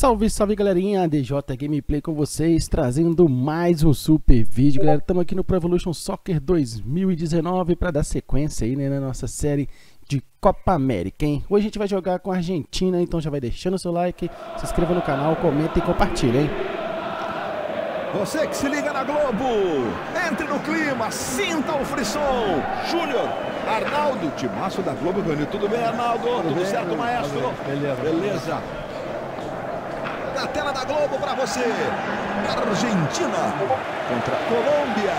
Salve, salve galerinha, DJ Gameplay com vocês, trazendo mais um super vídeo, galera. Estamos aqui no Pro Evolution Soccer 2019 para dar sequência aí, né, na nossa série de Copa América, hein? Hoje a gente vai jogar com a Argentina, então já vai deixando o seu like, se inscreva no canal, comenta e compartilha, hein? Você que se liga na Globo, entre no clima, sinta o frisson. Júnior, Arnaldo, timaço da Globo, reuniu. Tudo bem, Arnaldo? Tudo certo, maestro? Beleza. Na tela da Globo para você, Argentina contra Colômbia.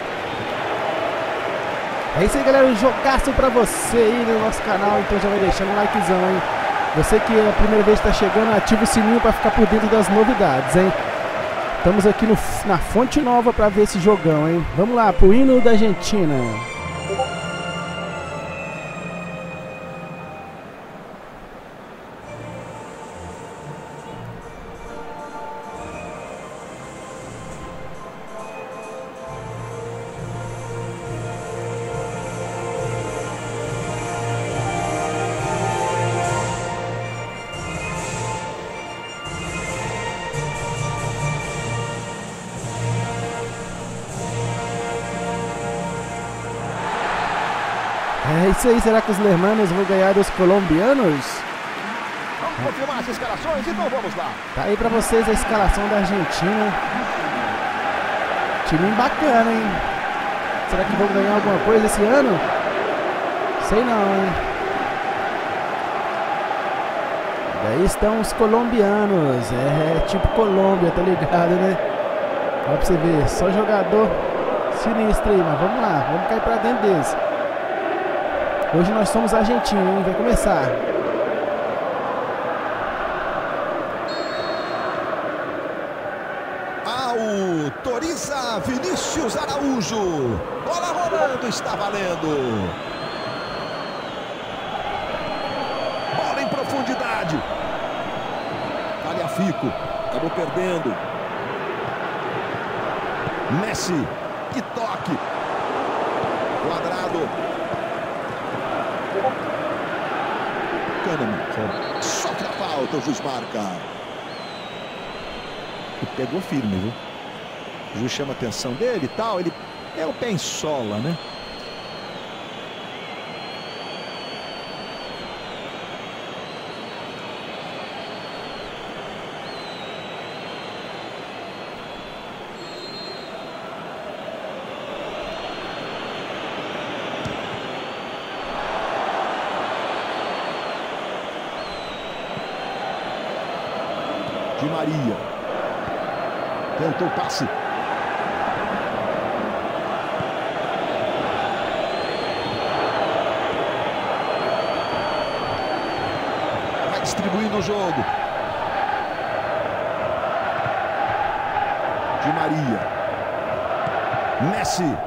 É isso aí, galera, um jogaço pra você aí no nosso canal, então já vai deixando um likezão, hein? Você que é a primeira vez que tá chegando, ativa o sininho pra ficar por dentro das novidades, hein? Estamos aqui na Fonte Nova pra ver esse jogão, hein? Vamos lá, pro hino da Argentina. É isso aí, será que os hermanos vão ganhar dos colombianos? Vamos confirmar as escalações, então vamos lá. Tá aí pra vocês a escalação da Argentina. Time bacana, hein? Será que vão ganhar alguma coisa esse ano? Sei não, hein? Daí estão os colombianos. É tipo Colômbia, tá ligado, né? Olha pra você ver, só jogador sinistro aí, mas vamos lá, vamos cair pra dentro deles. Hoje nós somos argentinos, hein? Vai começar. Autoriza Vinícius Araújo. Bola rolando, está valendo. Bola em profundidade. Tagliafico, acabou perdendo. Messi, que toque. Quadrado. Sofre a falta, o juiz marca. E pegou firme, viu? O juiz chama a atenção dele e tal. Ele é o pé em sola, né? Di Maria tentou o passe. Vai distribuindo o jogo. Di Maria. Messi.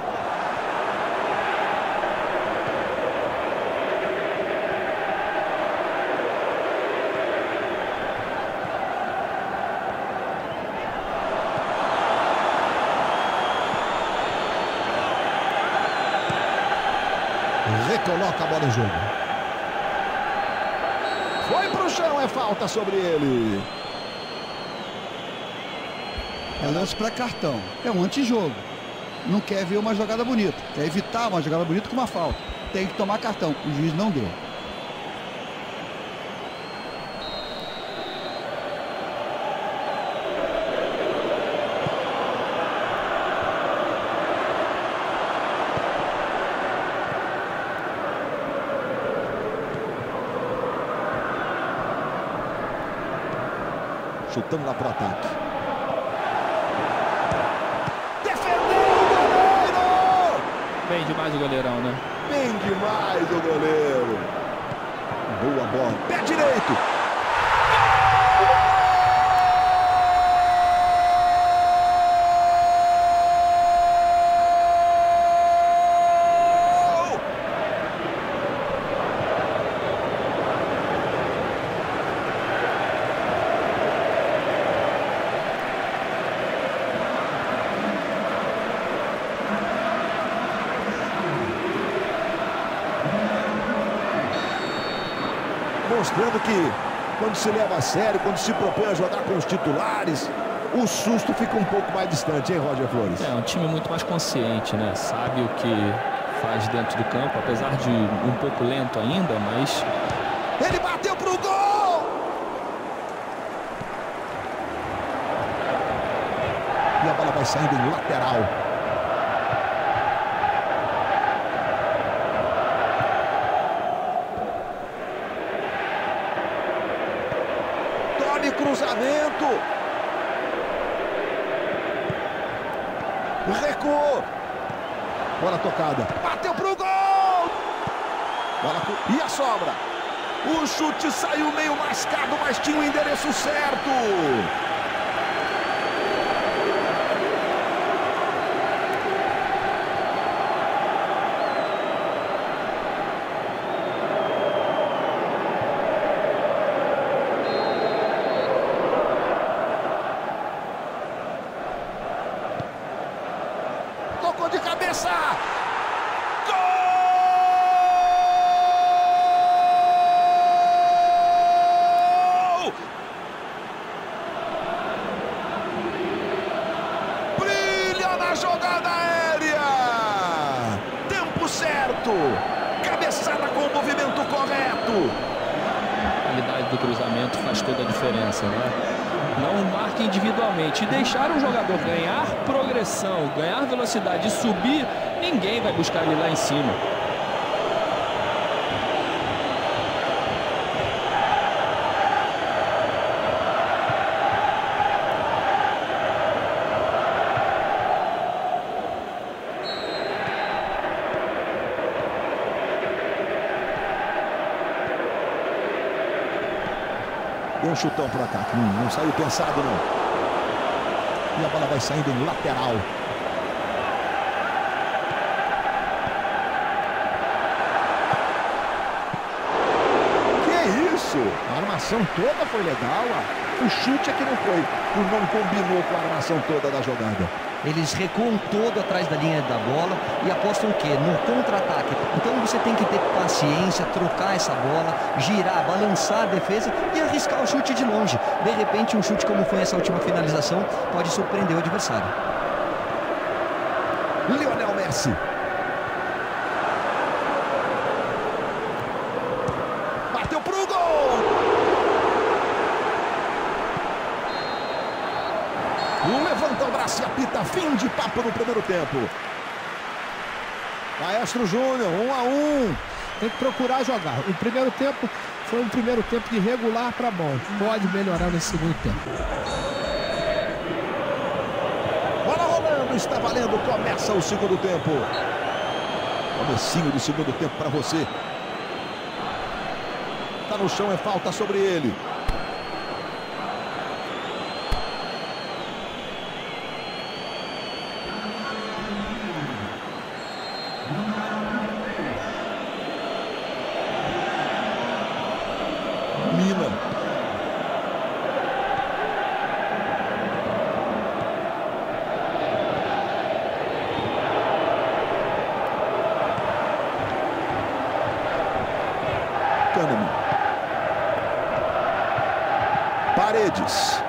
Recoloca a bola em jogo. Foi pro chão, é falta sobre ele. É lance para cartão. É um antijogo. Não quer ver uma jogada bonita. Quer evitar uma jogada bonita com uma falta. Tem que tomar cartão. O juiz não deu. Chutando lá pro ataque. Defendeu o goleiro! Bem demais o goleirão, né? Bem demais o goleiro. Boa bola. Pé direito. Mostrando que quando se leva a sério, quando se propõe a jogar com os titulares, o susto fica um pouco mais distante, hein, Roger Flores? É um time muito mais consciente, né? Sabe o que faz dentro do campo, apesar de um pouco lento ainda, mas... Ele bateu pro gol! E a bola vai saindo em lateral. Tome cruzamento. Recuou. Bola tocada. Bateu pro gol! E a sobra. O chute saiu meio mascado, mas tinha o endereço certo. Tocou de cabeça. Jogada aérea, tempo certo, cabeçada com o movimento correto. A qualidade do cruzamento faz toda a diferença, né? Não marque individualmente e deixar o jogador ganhar progressão, ganhar velocidade e subir, ninguém vai buscar ele lá em cima. Deu um chutão para ataque, não saiu pensado não. E a bola vai saindo em lateral. Que isso? A armação toda foi legal. O chute é que não foi, não combinou com a armação toda da jogada. Eles recuam todo atrás da linha da bola e apostam o quê? No contra-ataque. Então você tem que ter paciência, trocar essa bola, girar, balançar a defesa e arriscar o chute de longe. De repente, um chute como foi essa última finalização pode surpreender o adversário. Lionel Messi. Bateu pro gol! Levanta o braço e apita, fim de papo no primeiro tempo. Maestro Júnior, 1-1. Tem que procurar jogar. O primeiro tempo foi um primeiro tempo de regular para bom. Pode melhorar nesse segundo tempo. Bola rolando, está valendo, começa o segundo tempo. Comecinho do segundo tempo para você. Tá no chão, é falta sobre ele. Mina. Kahneman. Paredes.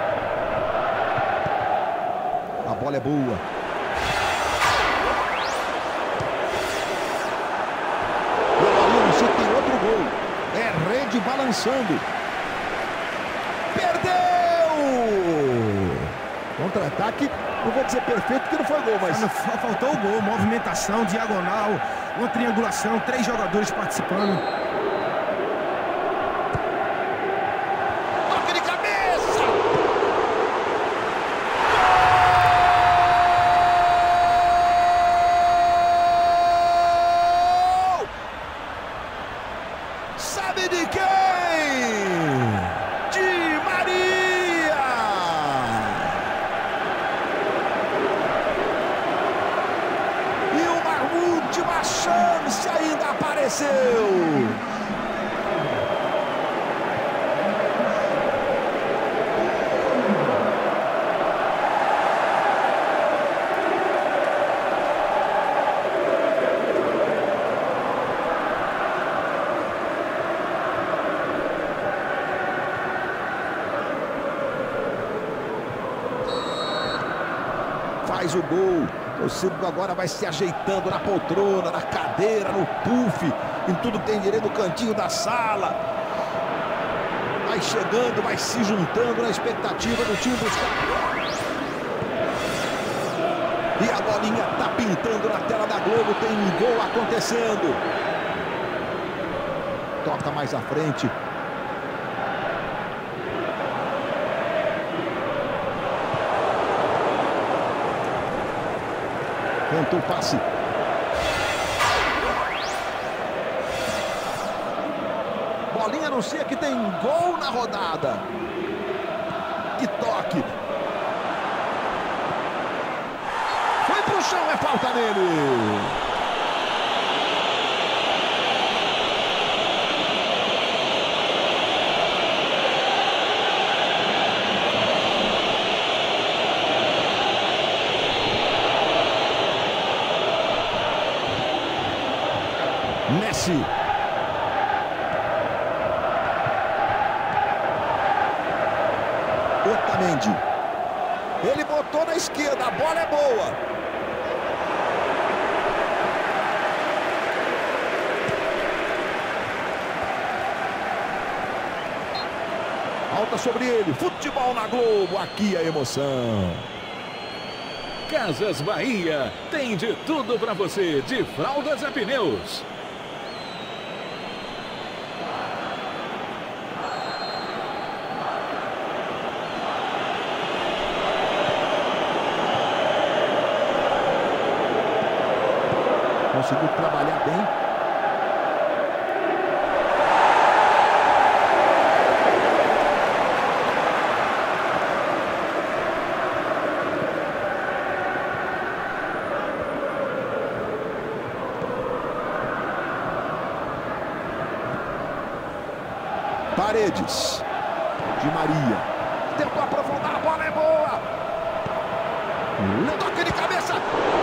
A bola é boa. Você tem outro gol. É rede balançando. Perdeu! Contra-ataque, não vou dizer perfeito porque não foi gol, mas... Faltou o gol, movimentação, diagonal, uma triangulação, 3 jogadores participando. Toque de cabeça! Gol! Sabe de quem? De Maria! E uma última chance ainda apareceu! faz o gol. O torcedor agora vai se ajeitando na poltrona, na cadeira, no puff, em tudo que tem direito no cantinho da sala. Vai chegando, vai se juntando na expectativa do time buscar. E a bolinha tá pintando na tela da Globo, tem um gol acontecendo. Toca mais à frente. Tentou o passe. Bolinha anuncia que tem gol na rodada. Que toque. Foi pro chão, é falta nele. Messi. Otamendi. Ele botou na esquerda, a bola é boa. Falta sobre ele. Futebol na Globo, aqui a emoção. Casas Bahia tem de tudo para você, de fraldas a pneus. Conseguiu trabalhar bem. Paredes. Di Maria. Tentou aprofundar, a bola é boa. Toque de cabeça.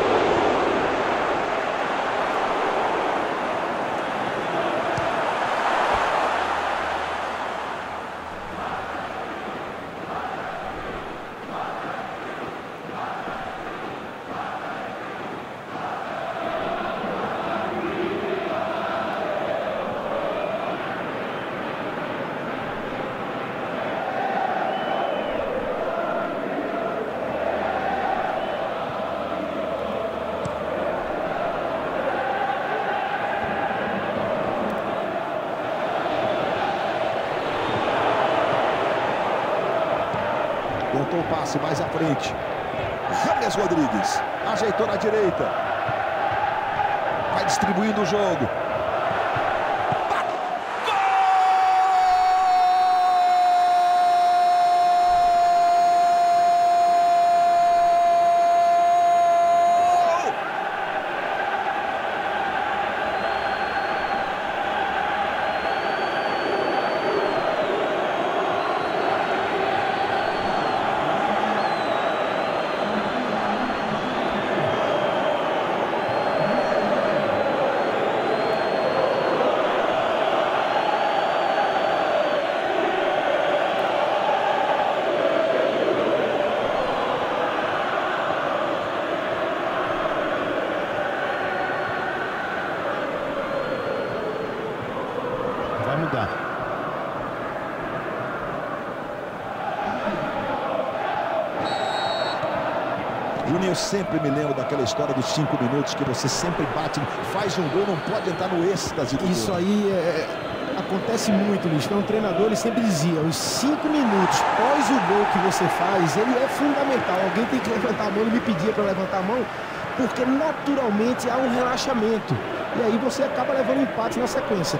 Tentou o passe mais à frente. James Rodrigues. Ajeitou na direita. Vai distribuindo o jogo. Vai mudar. Juninho, eu sempre me lembro daquela história dos 5 minutos que você sempre bate, faz um gol, não pode entrar no êxtase do Isso gol. aí acontece muito, Luiz. Um treinador, ele sempre dizia, os 5 minutos pós o gol que você faz, ele é fundamental. Alguém tem que levantar a mão, ele me pedia para levantar a mão, porque naturalmente há um relaxamento. E aí você acaba levando empate na sequência.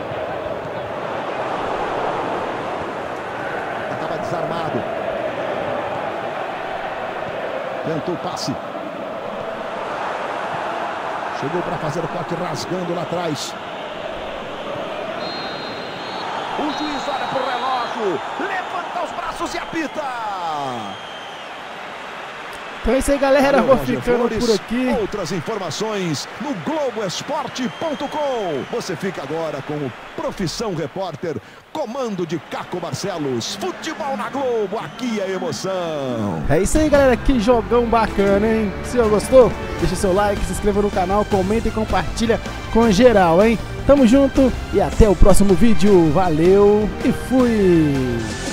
Acaba desarmado. Tentou o passe. Chegou para fazer o corte, rasgando lá atrás. O juiz olha para o relógio. Levanta os braços e apita. Então é isso aí, galera. Valeu, Vou ficando por aqui. Outras informações no Globoesporte.com. Você fica agora com o Profissão Repórter, comando de Caco Barcelos. Futebol na Globo, aqui é emoção. É isso aí, galera. Que jogão bacana, hein? Se você gostou, deixa seu like, se inscreva no canal, comenta e compartilha com geral, hein? Tamo junto e até o próximo vídeo. Valeu e fui!